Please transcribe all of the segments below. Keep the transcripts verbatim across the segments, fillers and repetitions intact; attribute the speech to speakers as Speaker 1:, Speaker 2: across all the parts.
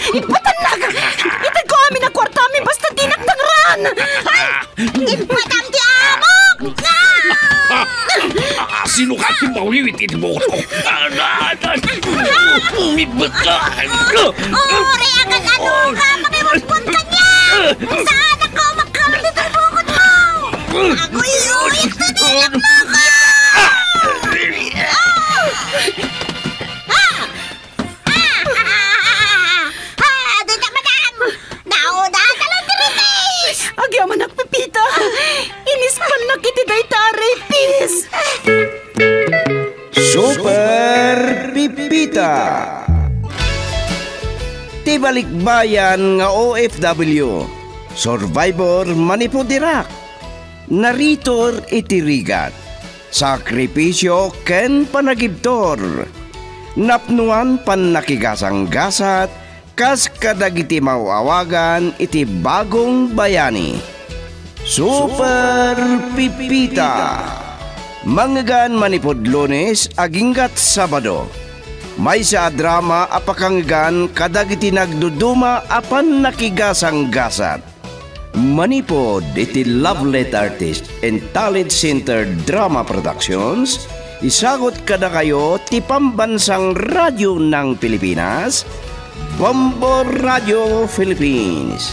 Speaker 1: Ipatanag! Itag ko amin na kwarta amin basta dinagtangran! Ay! Ipatam ti amok!
Speaker 2: Sino ka ti mawiwitin mo ko? Umibot ka!
Speaker 1: Uri, agad ano ka! Makiwagpon ka niya! Saan ako magkamit ang bukod mo? Ako'y uyik na nilak mo ko! Agyaman nagpipita. Inispan na kiti day taray, pis.
Speaker 3: Super Pipita. Tibalikbayan nga O F W. Survivor manipudirak. Naritor itirigat. Sakripisyo ken panagibtor. Napnuan pan nakigasang-gasat kas kadagiti mawawagan iti bagong bayani. Super Pipita. Manggan manipod Lunes aginggat Sabado. May sa drama apakanggan kadagiti nagduduma apan nakigasang gasat. Manipod iti Lovelet Artist and Talent Center Drama Productions. Isagot kada kayo ti pambansang radyo ng Pilipinas, Bombo Radio Philippines.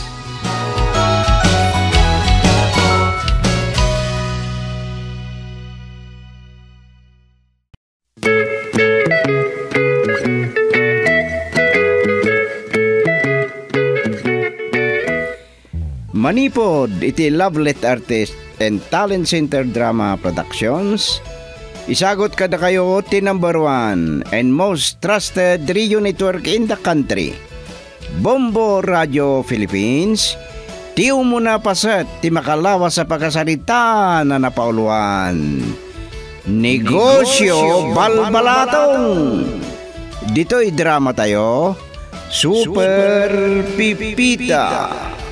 Speaker 3: Manipod iti Lovelet Artist and Talent Center Drama Productions. Isagot kada kayo ti number one and most trusted radio network in the country, Bombo Radio Philippines. Ti umuna pasat ti makalawas sa pagkasalita na napauluan. Negosyo Balbalatong. Dito'y drama tayo, Super Pipita.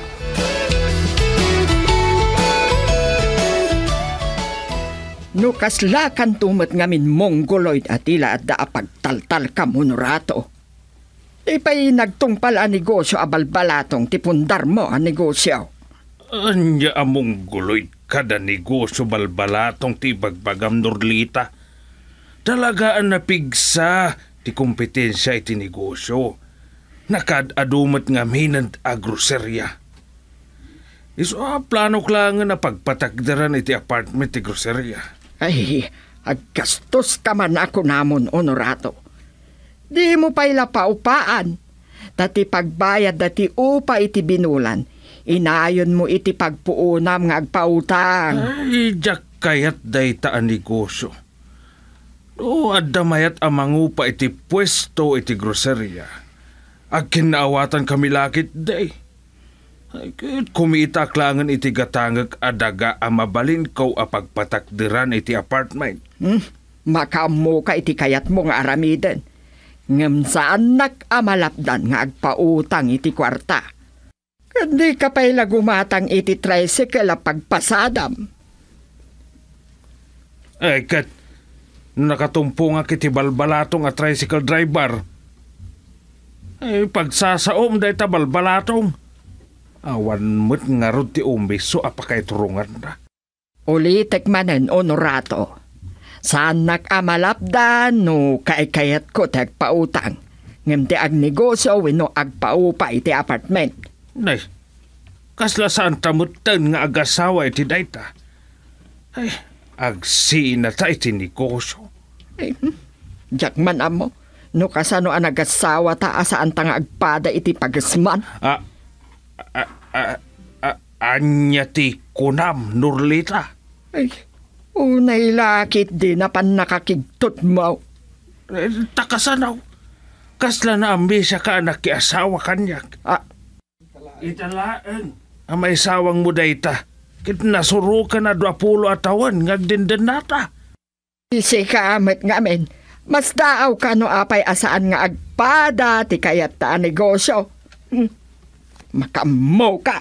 Speaker 4: No kasla kan tumet ngamin mongoloid at ila at da pagtaltal ka monurato. Ipay nagtungpal ang negosyo abalbalatong tipundar mo ang negosyo.
Speaker 2: Anya ang mongoloid kada negosyo balbalatong ti bagbagam Norlita. Talagaan na pigsa ti kompetensya iti negosyo. Nakadadumat ngamin ang agroserya. Iso ah, plano klangan na pagpatakdaran iti apartment ti groserya.
Speaker 4: Ay, aggastos ka man ako namon, Honorato. Di mo pa'y lapaupaan. Dati pagbayad dati upa iti binulan. Inayon mo iti pagpuunam nga agpautang.
Speaker 2: Ay, jak kayat day taan negosyo. O, adamayat amang upa iti pwesto iti groserya. Ag kinaawatan kami lakit day. Ay, kumita klangan iti gatangag adaga amabalin ko apagpatakdiran iti apartment.
Speaker 4: Hmm? Makamo ka iti kayat mo nga aramiden. Ngem saan nag-amalapdan nga agpautang iti kwarta. Hindi ka pa'y lagumatang iti tricycle a pagpasadam.
Speaker 2: Ay, kat nakatumpo nga kiti balbalatong a tricycle driver. Ay, pagsasaom day ta balbalatong. Awan mo't nga ron ti umbiso apakay turungan na.
Speaker 4: Ulitek manen, Honorato. Saan nag-amalapdan no kaikayat ko ti agpautang. Ngem ti agnegosyo wino agpaupa iti apartment.
Speaker 2: Nay, kasla saan tamutan nga agasawa iti dayta. Ay, agsiin na ta iti negosyo.
Speaker 4: Ay, hmm? Diyak man amo, no kasano ang agasawa ta asaan ta nga agpada iti pagasman.
Speaker 2: Ah, ah, ah, ah, anya ti kunam, Norlita.
Speaker 4: Ay, unay lakit din na pan nakakigtot mo.
Speaker 2: Eh, takasanaw. Kasla na ambisya ka anak ki asawa kanyak.
Speaker 4: Ah,
Speaker 2: italaan. Ang may sawang mo dayta. Kit nasuro ka na dwapulo atawan ngagdindan nata.
Speaker 4: isi ka amet ngamin. Mas daaw ka no apay asaan nga agpada ti kayat ta negosyo. Hmm. Makamo ka.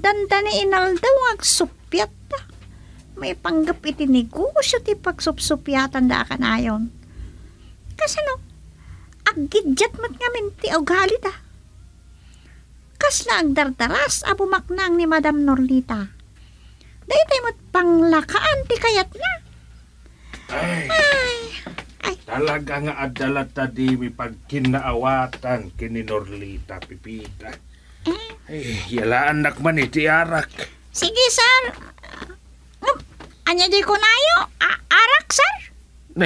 Speaker 1: danda ni Inaldaw agsupyat da. May panggap iti negosyo ti pagsupsupyatan da ka na yon. Kasi no, aggidyat mat nga minti o gali da. Kas na agdardaras a bumaknang ni Madam Norlita. Dahil mo't panglakaan ti kayat na.
Speaker 2: Ay,
Speaker 1: Ay, ay,
Speaker 2: talaga nga adalat ta di mi pagkinaawatan kini Norlita, Pipita. Ay, yalaan nakman iti arak.
Speaker 1: sige sir. Um, anya di ko nayo, A- arak sir.
Speaker 2: Ne,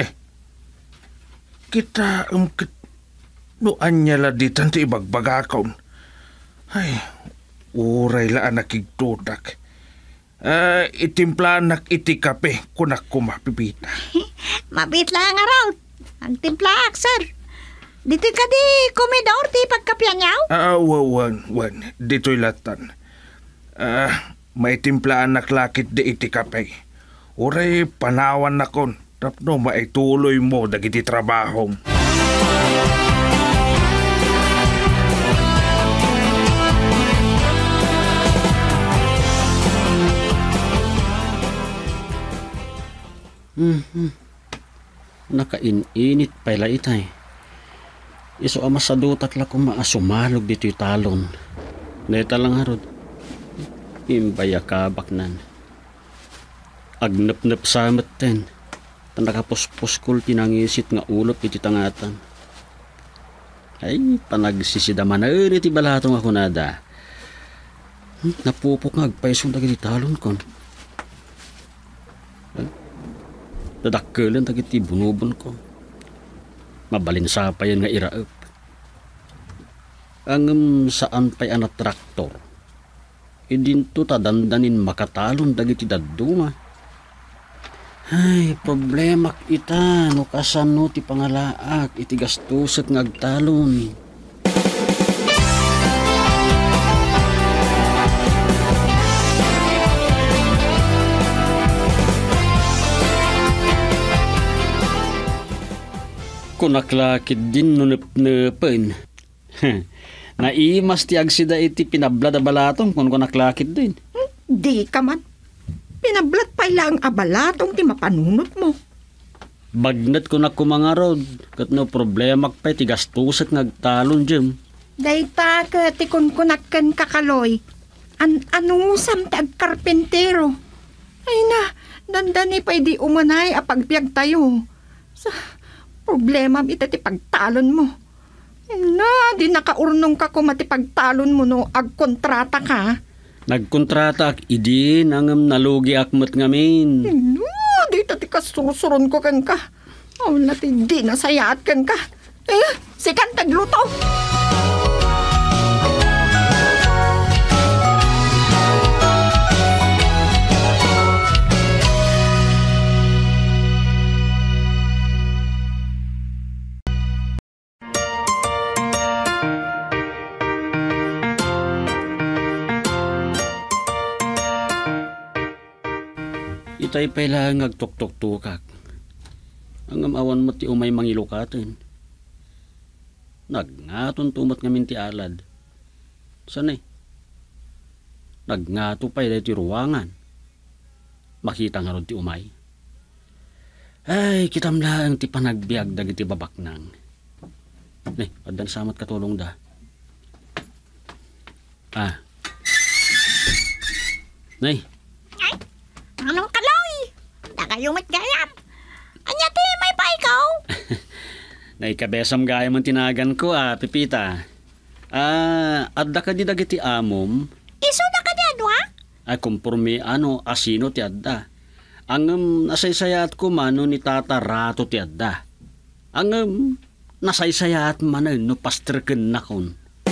Speaker 2: kita um, kit, no anya la di tanti ibagbagakaon. Ay, uray la anak igtutak. Ah, itimpla anak iti kape kunak kumapipita.
Speaker 1: Mabit lang nga raw. Ang timplaak sir. Dito ka di komedor ti pagkapyan yaw.
Speaker 2: Ah, wan, wan, dito'y latan. Ah, may timpla anak lakit di iti kape. Uray panawan na kon. Tapno maituloy mo dagiti trabaho.
Speaker 5: Hmm. Nakainit pala itay. Iso ama sa dutak la kung maasumalog dito'y talon. Neta lang harod. Imbaya kabak nan. Agnap-nap samat ten. Tanakapuspos-kul tinangisit nga ulop iti tangatan. Ay, panagsisidaman na rin iti balatong ako nada. Hmm, napupok nga agpaisong dagiti talon kon. Dadakkelan dagiti bunubon ko. Mabalinsa pa yan nga iraep. Ang um, saan pa'y ana traktor. Idinto tadandanin makatalon dagiti dadduma. Ay, problema ita no kasano ti pangalaak iti gastuset nga agtalon. Kunaklakid din no nep-nepen. Naimas ti agsida iti pinablad a balatong kung kunaklakid din.
Speaker 4: Di ka man. Pinablat pa ilang abalatong ti mapanunot mo.
Speaker 5: Bagnat ko na kumangarod. Kat no problema pa ti gastuset nga agtalon dyan.
Speaker 4: Dayta ka ti kunkunakken kakaloy. An anusam ti agkarpentero. Ay na, dandani pa di umanay a pagbiag tayo. Sa problema ita ti pagtalon mo. Ay na, di nakaurnong ka kung mati pagtalon mo no agkontrata ka.
Speaker 5: Nagkontrata ak idin ang nalugi akmat ngamin.
Speaker 4: No, di ti kasusuron ko kan ka. Oh, nati di nasayaat kan ka. Eh, sikan tagluto.
Speaker 5: Itay pa'y lang agtok-tok-tukak. Ang amawan mo ti umay mangilukaten. Nagngaton tumat ngamin ti alad. Sanay? Nagngato pa'y ti ruwangan. Makita nga ron ti umay. Ay, kitam lang ti panagbiag dagiti babaknang. Nay, padan samat katulong da. Ah. Nay.
Speaker 1: Ay, anong kaloy? Dagayumit gayam. Anya ti may pa ikaw?
Speaker 5: Naikabesam gaya man tinagan ko ah, Pipita. Ah, adda ka di dagiti amom.
Speaker 1: Iso na ka dyan, wa?
Speaker 5: Ay, kumpurmi ano, asino ti adda. Ang um, nasaysayat ko mano ni Tata Rato ti adda. Ang um, nasaysayat man no pasterken na kon.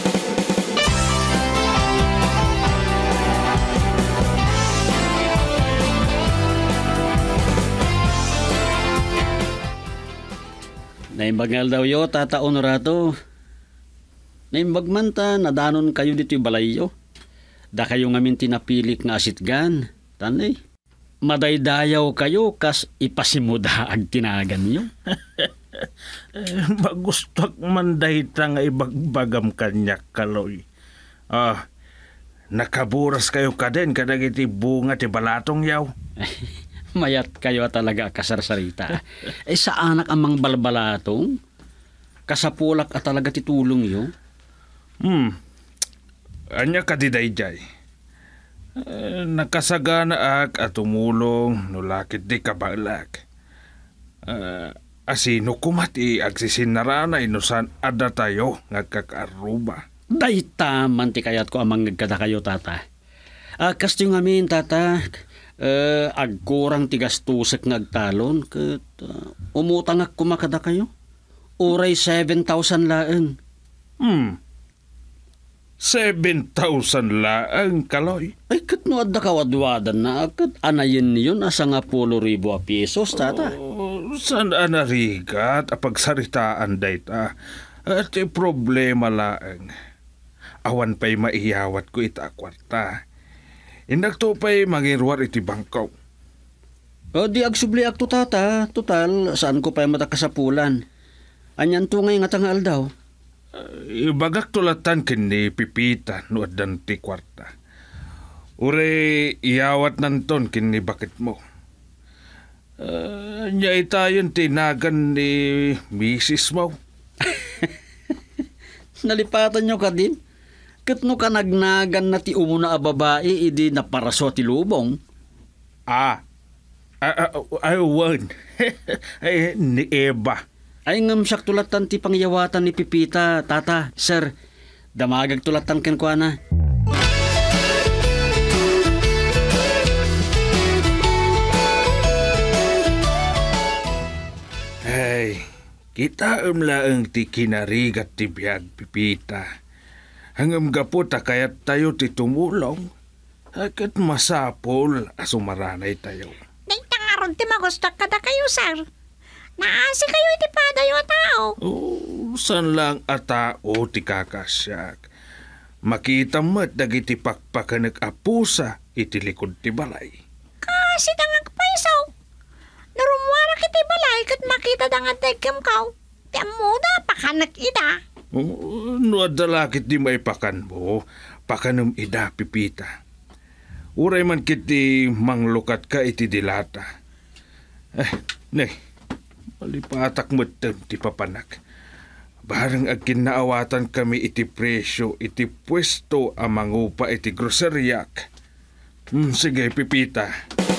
Speaker 5: Naimbagal daw yo, Tata Honorato. Naimbag man ta, nadanon kayo dito balayo. Da kayo ngamin tinapilik nga asitgan. Tanay, madaydayaw kayo kas ipasimuda ag tinagan nyo.
Speaker 2: Eh, magustak man dahita nga ibagbagam kanyak kaloy. Ah, nakaburas kayo ka din kadag iti bunga ti balatong yaw.
Speaker 5: Mayat kayo talaga kasarsarita. Eh sa anak amang balbalatong? Kasapulak at talaga titulong yo?
Speaker 2: Hmm. Anya ka di dayjay. Eh, nakasagana ak at tumulong nulakit di kabalak. Uh, asino kumati agsisinarana inusan ada tayo ngagkakaruba.
Speaker 5: Dayta man ti kayat ko amang nagkada kayo tata. Uh, Kasto yung amin tata, uh, agkurang tigastusek ngagtalon kat uh, umutang ak kumakada kayo. Uray seven thousand laeng.
Speaker 2: Hmm. seven thousand laeng kaloy.
Speaker 5: Ay kat no adda kawadwadan na kat anayin yun asa nga pulo ribo a pesos tata.
Speaker 2: Oh, saan anarigat apagsaritaan dayta? At yung problema laeng. Awan pa'y maiyawat ko ita kwarta. Inagto pa'y mangirwar iti bangkaw.
Speaker 5: O di agsubli ak to tata. Total, saan ko pa'y matakasapulan? Anyan to ngay nga tangal daw.
Speaker 2: Uh, ibagak tulatan kini pipita no adan ti kwarta. Ure iyawat nanton kini bakit mo. Uh, nya itayon tinagan ni misis mo.
Speaker 5: Nalipatan nyo ka din? Kat no ka nagnagan na ti umuna a babae, idi na paraso ti lubong.
Speaker 2: Ah, I, I, I won. Ay, ni Eva.
Speaker 5: Ay ngam siyak tulatan ti pangyawatan ni Pipita, tata, sir. Damagag tulatan ken ko na.
Speaker 2: Ay, kita umlaeng ti kinarigat ti biyag Pipita. Hangam gaputa kayat tayo ti tumulong. Hakat masapol asumaranay tayo.
Speaker 1: Dayta nga ron ti magustak kada kayo, sir. Naasi kayo iti padayo tao.
Speaker 2: Oh, san lang atao ti kakasyak. Makita mo't dagiti pakpakan nag-apusa iti likod ti balay.
Speaker 1: Kasi dangag paisaw. Narumwarak iti balay kat makita dangag dagkam kaw. Ti amuda pakanak ida.
Speaker 2: Oh, no adalakit di maipakan mo, pakanum ida Pipita. Uray man kiti manglukat ka iti dilata. Eh, ne, malipatak mo't ti papanak. Barang agkin naawatan kami iti presyo, iti pwesto amang upa iti groceryak. Hmm, sige, Pipita.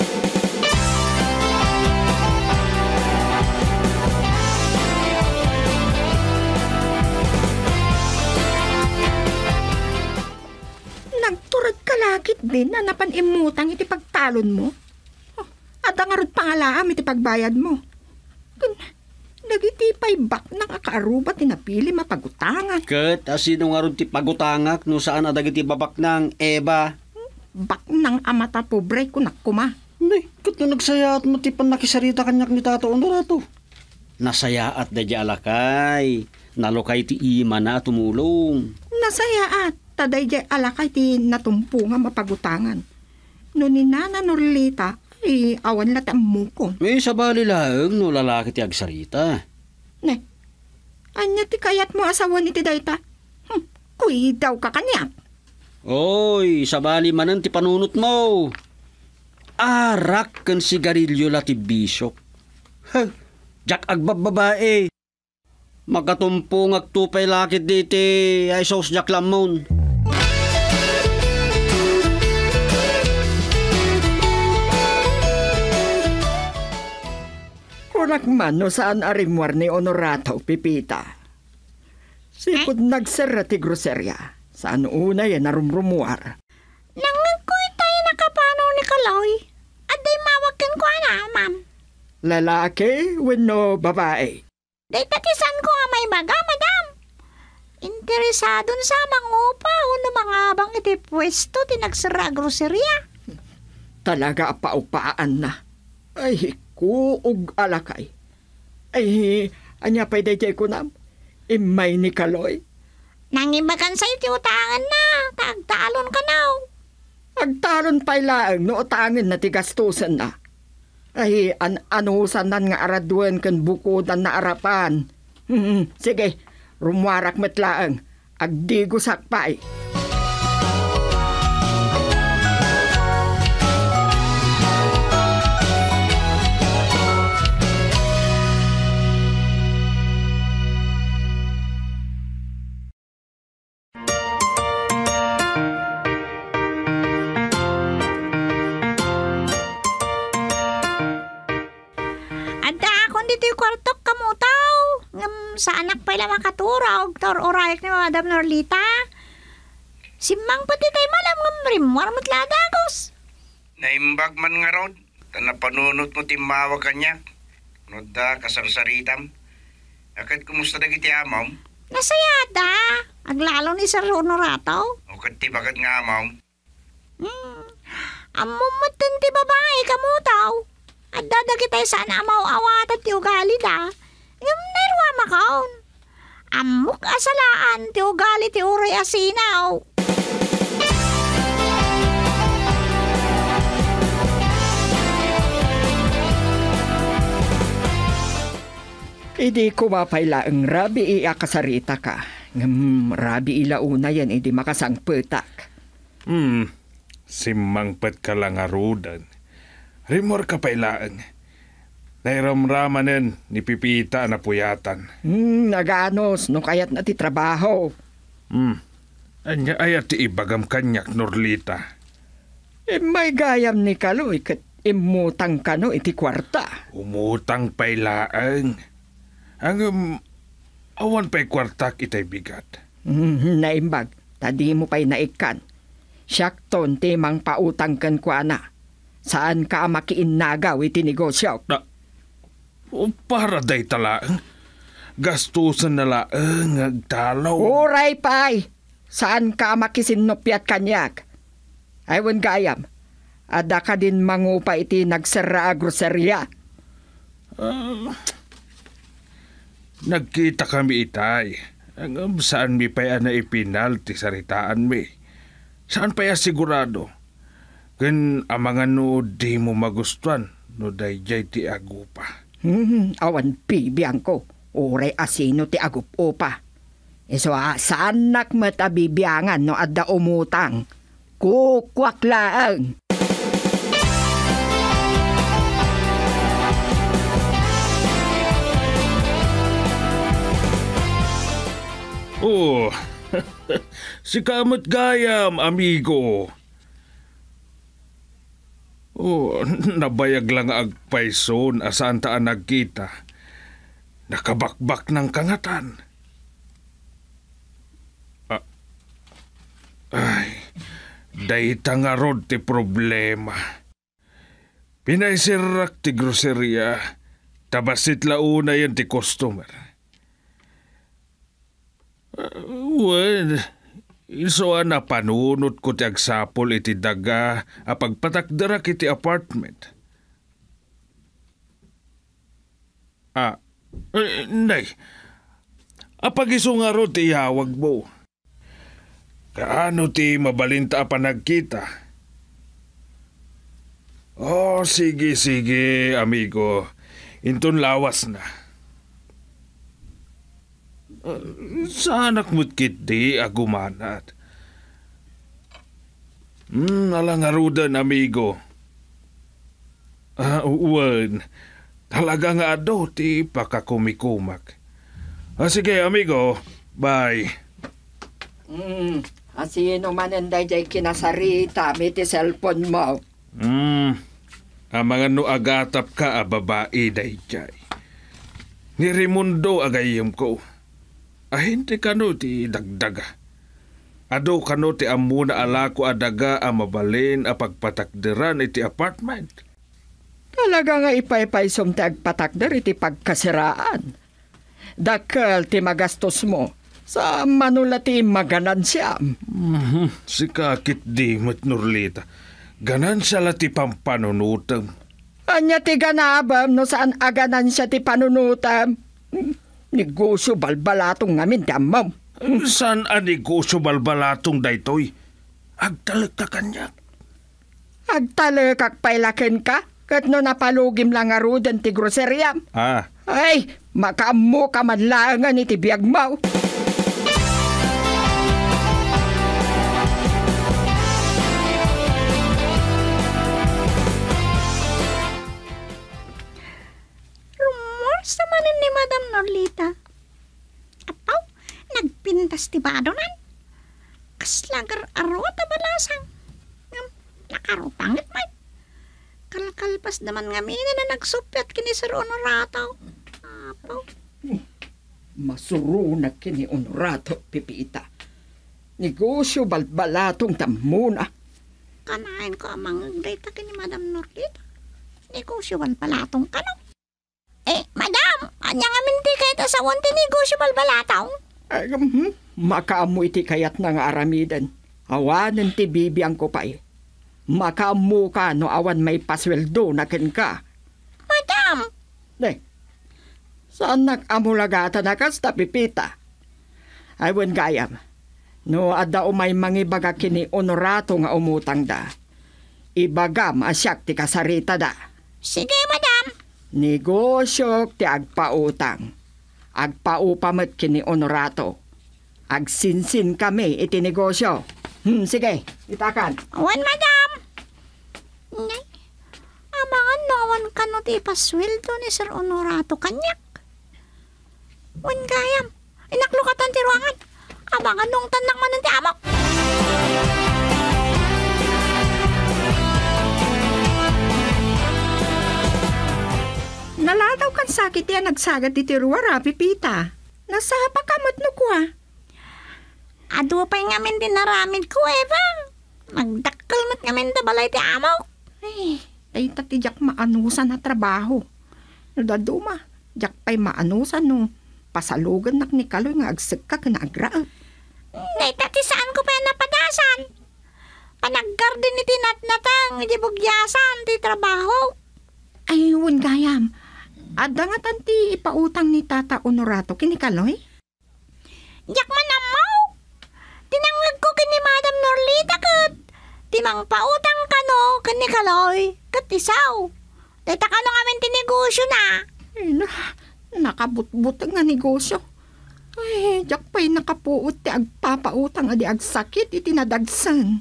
Speaker 4: Nagturad ka lakit din na napanimutang iti pagtalon mo. Oh, at ang arod pangalaam iti pagbayad mo. Nagitipay bak ng akaaruba tinapili mapagutangan.
Speaker 5: Kat, asino nga ron ti pagutangak no saan adagiti babak ng Eva?
Speaker 4: Bak ng amata pobre ko nakuma.
Speaker 5: Nay, kat no nagsayaat mo ti panakisarita kanyak ni Tato Honorato. Nasayaat da di alakay. Nalokay ti ima na tumulong.
Speaker 4: Nasayaat. Taday jay alakay ti natumpo nga mapagutangan. No ni Nana Norlita, ay awan lati ang mukon.
Speaker 5: May sabali lang no lalaki ti agsarita.
Speaker 4: Ne, anya ti kayat mo asawa ni ti dayta? Hm, kuy daw ka kanyak.
Speaker 5: Oy, sabali manan ti panunot mo. Arak kan sigarilyo la ti bishop. Huh, jak agbababae. Magatumpong agtupay lakit diti ay sos jak lamon.
Speaker 4: Kurak man no saan arimwar ni Honorato, Pipita. Sipod nagsara ti groserya. Saan una yan narumrumuar.
Speaker 1: Nangagkoy tayo nakapanaw ni Kaloy. At day mawakin ko na, ma'am.
Speaker 4: Lalaki, wenno babae.
Speaker 1: Day tatisan ko nga may baga, madam. Interesadon sa mangupa o no mga abang iti pwesto tinagsara groserya.
Speaker 4: Talaga paupaan na. Ay, kuog alakay. Ay, anya pa'y dayjay ko na. Imay ni Kaloy.
Speaker 1: Nangibagan sa iti utangan na. Tagtalon ka now.
Speaker 4: Agtalon pa'y laang no utangin na tigastusan na. Ay, an anusan nan nga araduan kan bukudan na arapan. Hmm, sige, rumwarak matlaang. Agdigo sakpay.
Speaker 1: sa anak pa ila makaturog, tor orayak ni Madam Norlita. Simang pati tayo malam ng rimwar matladagos.
Speaker 3: Naimbag man nga rod, tanapanunot mo timawag kanya. Noda kasarsaritam. Akit kumusta na kiti amaw?
Speaker 1: Nasayada. Aglalo ni Sir Honorato.
Speaker 3: O kati bagat nga amaw?
Speaker 1: Hmm. Amumatan ti babae kamutaw. At dadagi tayo sana amaw awat at ti ugali da. Yung nairwa makaon. Amok asalaan ti ugali ti uray asinaw.
Speaker 4: Idi ko mapayla ang rabi iya kasarita ka. Ngam rabi ila una yan, idi makasangpetak.
Speaker 2: Hmm, simangpat ka lang arudan. Rimor ka pailaan. Nairamramanin ni Pipita na puyatan.
Speaker 4: Hmm, naganos, no kayat na ti trabaho.
Speaker 2: Hmm, anya ayat ti ibagam kanyak Norlita.
Speaker 4: E may gayam ni Kaloy, kat imutang ka no iti kwarta.
Speaker 2: Umutang pailaan. Ang um, awan pa'y kwartak itay bigat.
Speaker 4: Hmm, naimbag, tadi mo pa'y naikan. Siyakton timang pautang kan kwa na. Saan ka makiinnagaw iti negosyo?
Speaker 2: Na, o para day talaang. Gastusan na laang agtalaw.
Speaker 4: Uray pa'y! Saan ka makisinupyat kanyak? Aywan gayam, ada ka din mangupa iti nagsara grocerya.
Speaker 2: Uh, nagkita kami itay. Ang um, saan mi pa'y na ipinal ti saritaan mi. Saan pa'y sigurado? Gan amangan no di mo magustuhan no dayjay ti agupa.
Speaker 4: Hmm, awan pibiyang ko. Uray asino ti agupo pa. Iso ah, saan nakmatabibiyangan no adda umutang? Kukwak laang.
Speaker 2: Oh, si Kamot Gayam, amigo. Oh, nabayag lang agpayson asaan taan nagkita. Nakabakbak ng kangatan. Ah, ay, dayta nga rod ti problema. Pinaisirak ti groceria, tabasit launa yan ti customer. Uh, well, iso na panunot ko ti agsapol iti daga apagpatakdara iti apartment. Ah, eh, nay, apag iso nga ro ti hawag mo. Kaano ti mabalinta pa nagkita? Oh, sige, sige, amigo. Inton lawas na. Uh, sa anak mo't kiti agumanat. Hmm, alangarudan, amigo. Ah, uwan. Talaga nga ado, ti pakakumikumak. Ah, sige, amigo. Bye.
Speaker 4: Hmm, asino man ang dayjay kinasarita, may ti cellphone mo.
Speaker 2: Hmm, ang mga no agatap ka a babae dayjay. Ni Raimundo agayim ko. Ahinte kano ti dagdaga. Ado kano ti amuna alako adaga a mabalin a pagpatakderan iti apartment.
Speaker 4: Talaga nga ipay-paysom ti agpatakder iti pagkasiraan. Dakal ti magastos mo sa manula ti maganansya.
Speaker 2: Mm-hmm. Si kakit di mat Norlita. Ganansya la ti pampanunutam.
Speaker 4: Anya ti ganabam no saan aganansya ti panunutam. Negosyo balbalatong ngamin ti amam.
Speaker 2: San a negosyo balbalatong daytoy? Agtalag ka kanyak.
Speaker 4: Agtalekak pailaken ka? Kat no napalugim lang arudan ti grocerya.
Speaker 2: Ah,
Speaker 4: Ay, makaamo ka manlangan iti biyag mo.
Speaker 1: Rumors naman ni Madam Norlita. Apaw, nagpintas ti badonan. Kaslagar arot a balasang. Ngam, nakarupangit may. Kalkalpas naman nga mina na nagsupyat kini Sir Honorato. Apaw.
Speaker 4: Masuruna kini Honorato, Pipita. Negosyo balbalatong tamuna.
Speaker 1: Kanain ko amang data kini Madam Norlita. Negosyo balbalatong kano. Eh, Madam, anya nga minti kahit asawon ti negosyo balbalatong.
Speaker 4: Ay, hmm, makaamu iti kayat na nga aramidan. Awanan ti bibiyang ko pa eh. Makaamu ka no awan may pasweldo na ken ka.
Speaker 1: Madam!
Speaker 4: Ne, saan nag-amulagata na kasta, Pipita? Ay, wen gayam. No, adda umay mangibaga kini Honorato nga umutang da. Ibagam asyak ti kasarita da.
Speaker 1: Sige, Madam.
Speaker 4: Negosyo ti agpautang. Agpaupamet kini Honorato. Agsinsin kami iti negosyo. Hmm, sige, itakan.
Speaker 1: Awan, Madam. Nay, abangan nawan ka no ti pasweldo ni Sir Honorato kanyak. Wan gayam, inaklukatan ti ruangan. Abangan nung tanang manan ti amok.
Speaker 4: Naladaw kan sakit yan nagsagad ti tiruara, Pipita. Nasa pakamot no kwa.
Speaker 1: Ado pa'y ngamin din naramid ko, Eva. Nagdakkel mat ngamin da balay ti amok.
Speaker 4: Ay, ay tati jak maanusan na trabaho. Nadaduma, jak pa'y maanusan no. Pasalugan nak ni Kaloy nga agsik ka kinagraag.
Speaker 1: Nay, tati saan ko pa yan napadasan? Panaggarden ni tinatnatang, hindi bugyasan ti trabaho.
Speaker 4: Ay, hun gayam. Adda nga tanti ipautang ni Tata Honorato kini Kaloy?
Speaker 1: Yak man amaw. Tinangag ko kini Madam Norlita kat. Timang pautang ka no, kini Kaloy. Kat isaw. Data ka no ngamin tinegosyo na.
Speaker 4: Ay, na, nakabutbut nga negosyo. Ay, jak pa'y nakapuot ti agpapautang adi agsakit iti nadagsan.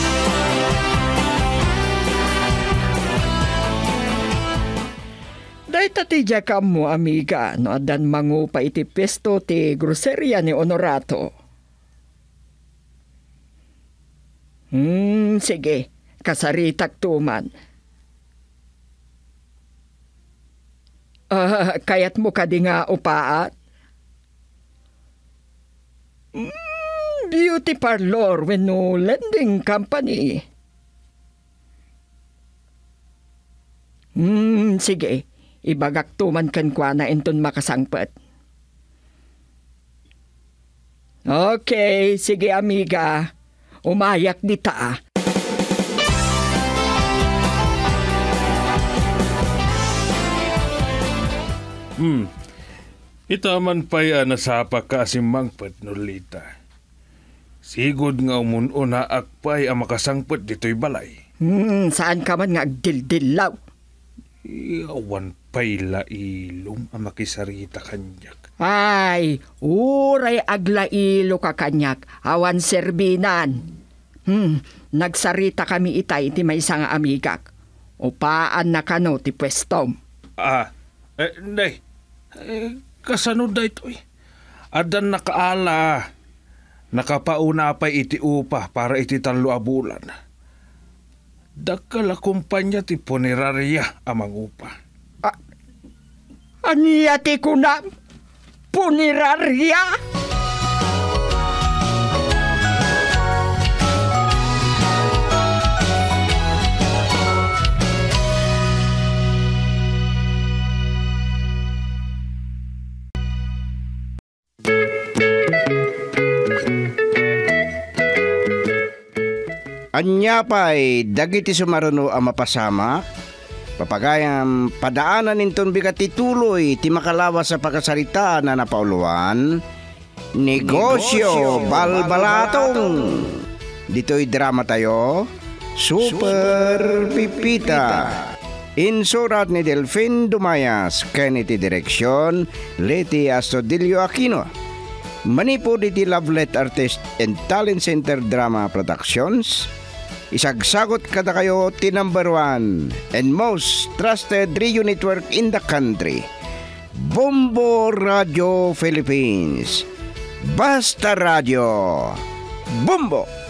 Speaker 4: Day tati jak mo, amiga, no adan mangu pa iti pesto ti groceria ni Honorato. Hmm, sige, kasaritak tuman. Ah, kayat mo ka di nga upaat? Mm, beauty parlor when no lending company. Hmm, sige. Ibagak tuman kan kwa na enton makasangpet. Okay, sige amiga. Umayak dita ah.
Speaker 2: Hmm. Ita man pa'y nasapa ka asimangpet, Norlita. Sigod nga umununa akpay ang makasangpet dito'y balay.
Speaker 4: Hmm, saan ka man nga agdildilaw?
Speaker 2: Iyawan pa'y lailom ang makisarita kanyak.
Speaker 4: Ay, uray aglailo ka kanyak, awan serbinan. Hmm, nagsarita kami itay iti may isang amigak. Upaan na kano ti pwestom.
Speaker 2: Ah, eh, nay, eh, kasano da ito eh. Adan nakaala, nakapauna pa iti upa para iti talo abulan. Dakala kumpanya ti punerarya amang upa.
Speaker 4: Ah, aniyati ko na punerarya?
Speaker 3: Anya pa'y dagiti sumaruno ang mapasama, papagayam padaanan ninton bigat tituloy ti makalawa sa pagkasarita na napauluan, Negosyo Balbalatong. Dito'y drama tayo, Super Pipita. Insurat ni Delfin Dumayas, Kennedy Direksyon, Leti Astudillo Aquino. Manipod iti Lovelet Artist and Talent Center Drama Productions. Isagsagot kada kayo ti number one and most trusted radio network in the country, Bombo Radio Philippines. Basta Radio. Bombo!